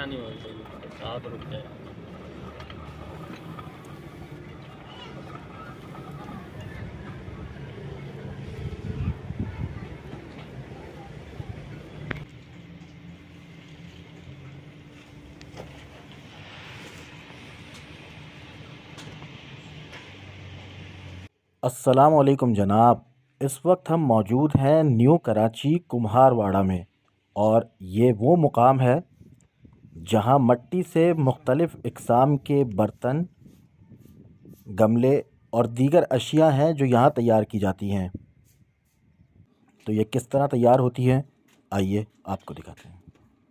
परेशानी हो गई, साथ रुक गए। अस्सलाम वालेकुम जनाब। इस वक्त हम मौजूद हैं न्यू कराची कुम्हारवाड़ा में, और ये वो मुकाम है जहां मट्टी से मुख्तलिफ़ इक़साम के बर्तन, गमले और दीगर अशिया हैं जो यहाँ तैयार की जाती हैं। तो ये किस तरह तैयार होती हैं, आइए आपको दिखाते हैं।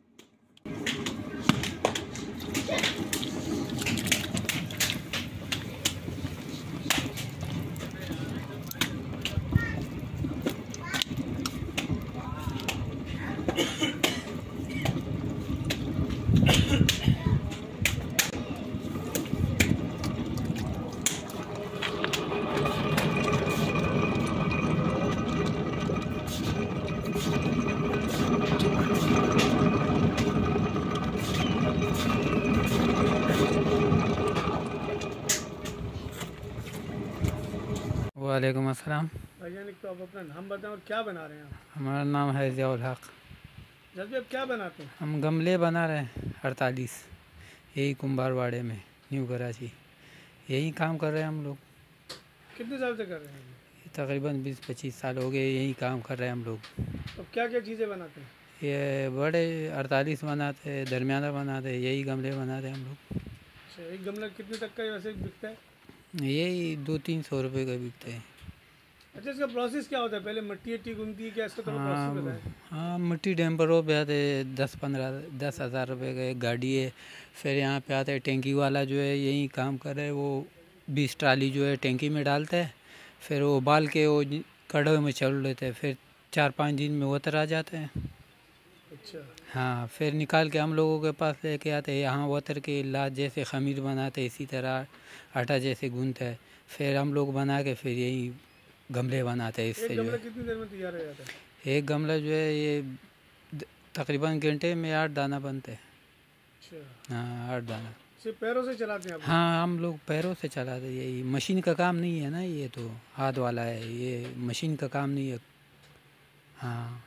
वालेकुम अस्सलाम। भाईजान, एक तो आप अपना नाम बताएं और क्या बना रहे हैं आप? हमारा नाम है ज़ियाउल हक। जल्दी, आप क्या बनाते हैं? हम गमले बना रहे हैं 48, यही कुम्हारवाड़े में, न्यू कराची। यही काम कर रहे हैं हम लोग। कितने साल से कर रहे हैं? तकरीबन 20-25 साल हो गए यही काम कर रहे हैं हम लोग। तो क्या क्या चीज़ें बनाते हैं? ये बड़े 48 बनाते हैं, दरमियाना बनाते हैं, यही गमले बनाते हैं हम लोग। अच्छा, एक गमला कितने तक का वैसे बिकता है? यही 200-300 रुपये का बिकते हैं। अच्छा, इसका प्रोसेस क्या होता है? पहले मिट्टी घूमती है क्या? इसका थोड़ा प्रोसेस बताएं। हाँ, मिट्टी डैम्परों पे आते 10-15-10 हज़ार रुपये का एक गाड़ी है। फिर यहाँ पे आते हैं टैंकी वाला जो है यही काम कर रहे हैं, वो 20 ट्राली जो है टैंकी में डालता है, फिर वो उबाल के वो कड़वे में चल लेते हैं, फिर 4-5 दिन में उतर आ जाते हैं। अच्छा, हाँ, फिर निकाल के हम लोगों के पास लेके आते हैं, यहाँ उतर के लाद जैसे खमीर बनाते हैं, इसी तरह आटा जैसे गूंथते हैं, फिर हम लोग बना के फिर यही गमले बनाते हैं। एक इससे जो गमला है कितनी देर में तैयार हो जाता है? एक गमला जो है ये तकरीबन घंटे में 8 दाना बनते हैं। अच्छा, हाँ, 8 दाना। सिर्फ पैरों से चलाते हैं आप? हाँ, हम लोग पैरों से चलाते हैं, यही मशीन का काम नहीं है ना, ये तो हाथ वाला है, ये मशीन का काम नहीं है। हाँ।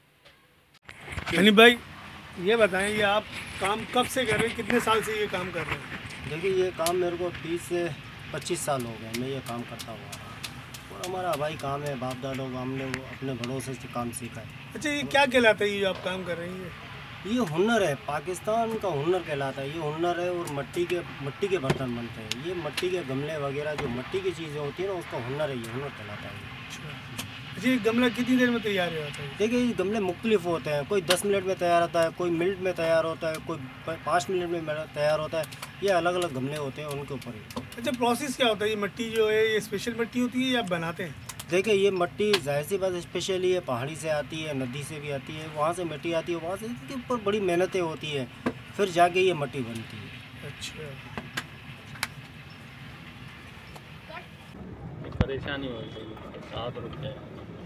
यानी भाई, ये बताएं, ये आप काम कब से कर रहे हैं? कितने साल से ये काम कर रहे हैं? देखिए, ये काम मेरे को 20 से 25 साल हो गए, मैं ये काम करता हुआ। और हमारा भाई काम है, बाप दादों का हमने वो अपने बड़ों से काम सीखा है। अच्छा, ये क्या कहलाता है ये जो आप काम कर रहे हैं? ये हुनर है, पाकिस्तान का हुनर कहलाता है। ये हुनर है और मिट्टी के बर्तन बनते हैं। ये मिट्टी के गमले वगैरह जो मिट्टी की चीज़ें होती है ना, उसका हुनर है, ये हुनर कहलाता है। अच्छा, ये गमला कितनी देर में तैयार हो जाता है? देखिए, ये गमले मुख्तलिफ होते हैं, कोई 10 मिनट में तैयार होता है, कोई मिनट में तैयार होता है, कोई 5 मिनट में तैयार होता है। ये अलग अलग गमले होते हैं, उनके ऊपर ही। अच्छा, प्रोसेस क्या होता है? ये मिट्टी जो है ये स्पेशल मिट्टी होती है या आप बनाते हैं? देखिए, ये मिट्टी जाहिर सी बात स्पेशली है, पहाड़ी से आती है, नदी से भी आती है, वहाँ से मिट्टी आती है, वहाँ से इसके ऊपर बड़ी मेहनतें होती है, फिर जाके ये मिट्टी बनती है। अच्छा, परेशानी हो गई, साथ रुक गए।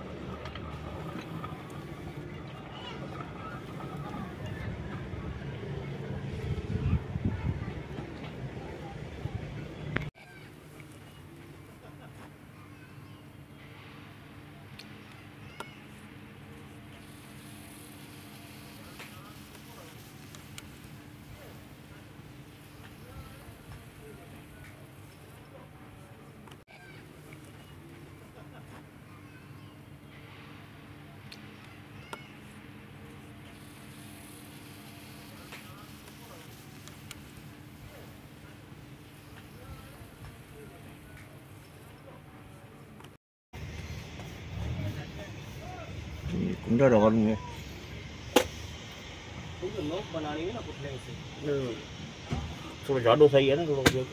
कुंडा डालूंगे तो लोग बनानी है ना पुतले से। थोड़ा ज़्यादा सही है ना, थोड़ा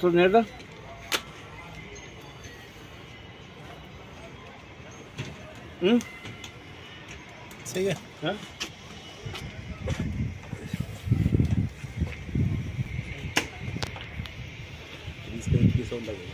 Står nede. सही है। हाँ? इसका 21 और लगेगा।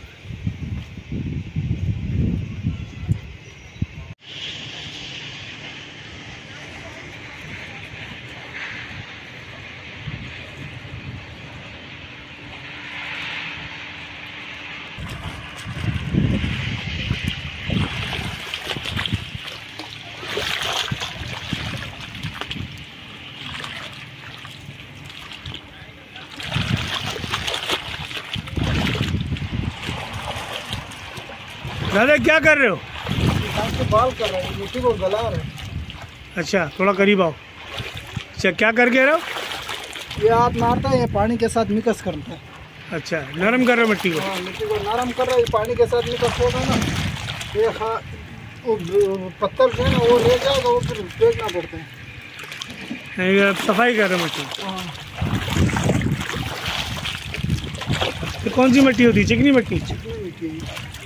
दादा क्या कर रहे हो? बाल कर रहे हैं, मिट्टी को गला रहे हैं। अच्छा, थोड़ा करीब आओ। अच्छा, क्या करके रहे हो? ये हाथ मारता है, ये पानी के साथ मिक्स करता है। अच्छा, नरम कर रहे हो मिट्टी को। हाँ, मिट्टी को नरम कर रहा है, पानी के साथ मिक्स होगा ना, ये वो पत्थर जो है ना वो ले जाएगा, वो फिर फेंकना पड़ता है। नहीं, आप सफाई कर रहे हो मिट्टी। तो कौन सी मिट्टी होती है? चिकनी मिट्टी। चिकनी मिट्टी।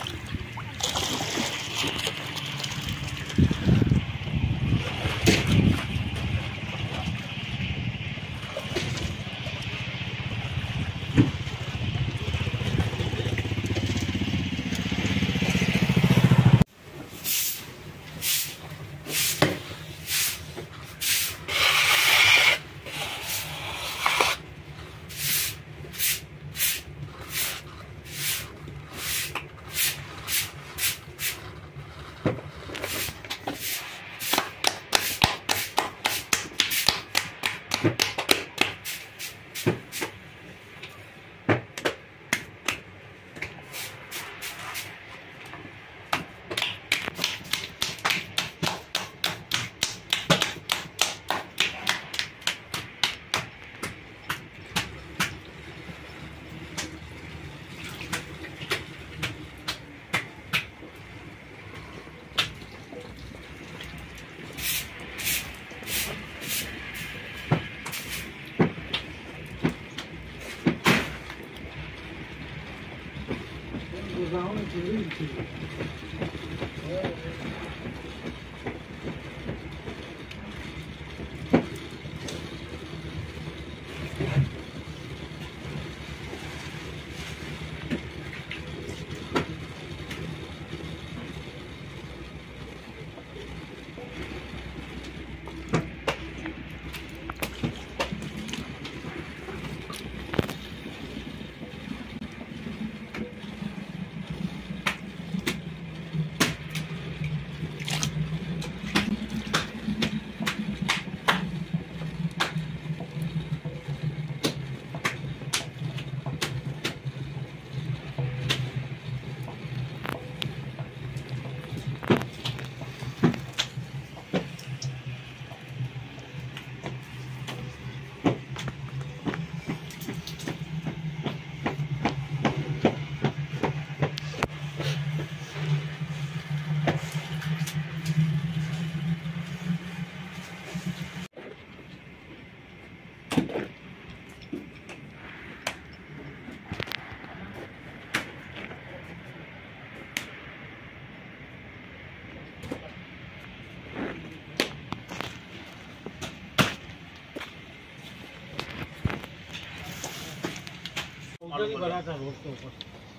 बड़ा था रोड के ऊपर।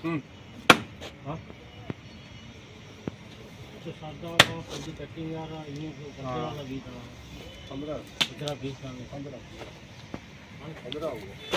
हाँ, सादा वाला सब्जी कटिंग आ रहा, यूं वाला भी था 15-20 का 15 होगा।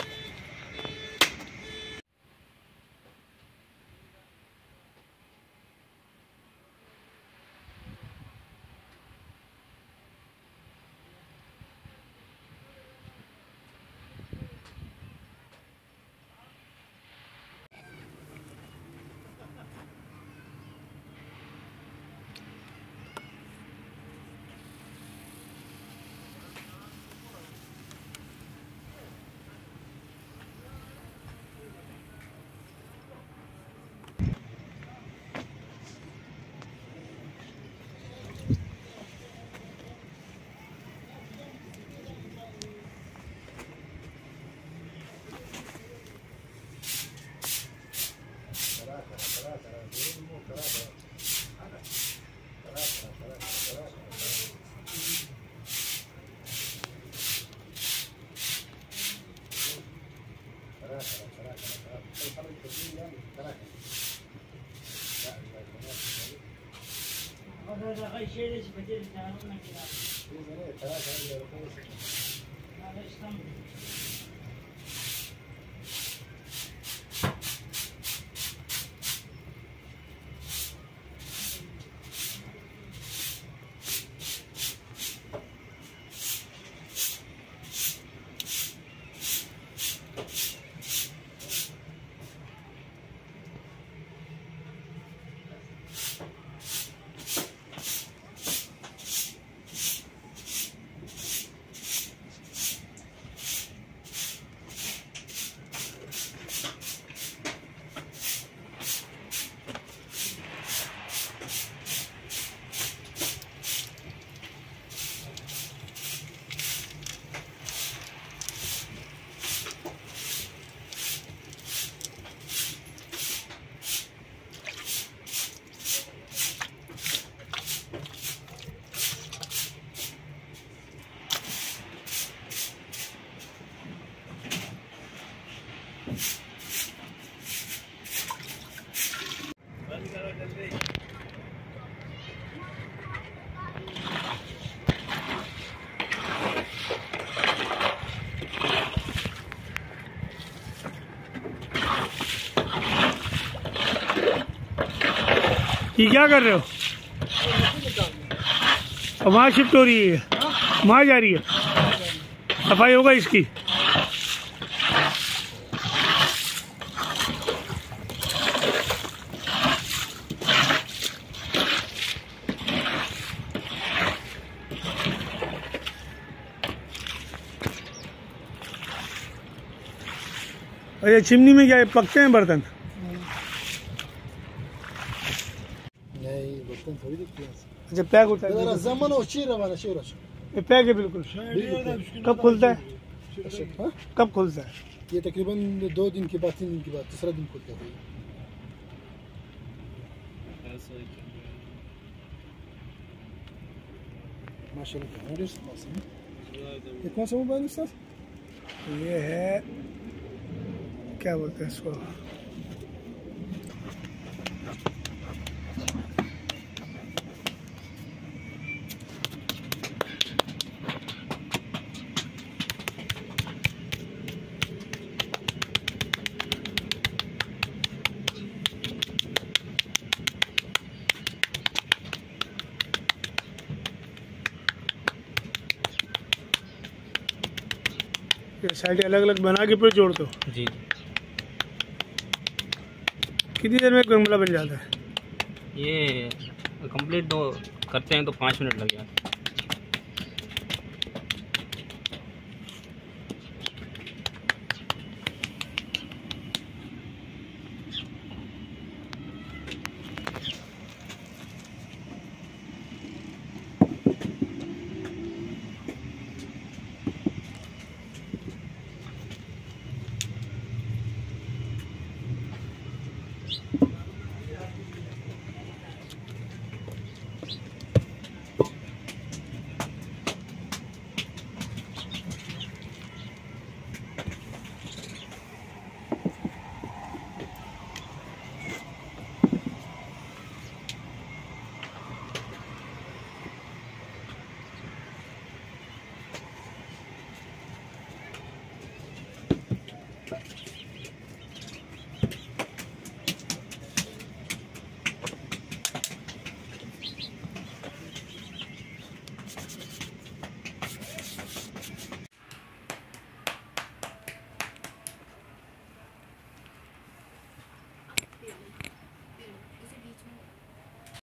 ये क्या कर रहे हो? अब वहाँ शिफ्ट हो रही है, वहाँ जा रही है, सफाई होगा इसकी। अरे चिमनी में क्या है, पकते हैं बर्तन? अच्छा पैक होता है, ये पैक है बिल्कुल। कब खुलता है? कब खुलता है? ये तकरीबन 2 दिन के बाद 3 दिन के बाद तीसरा दिन खुलता है। माशाल्लाह। ये कौन सा मोबाइल है सर? ये है, क्या बोलते हैं इसको, साइड अलग अलग बना के फिर जोड़ दो। जी। कितनी देर में एक गमला बन जाता है? ये कंप्लीट तो करते हैं तो 5 मिनट लग जाते हैं।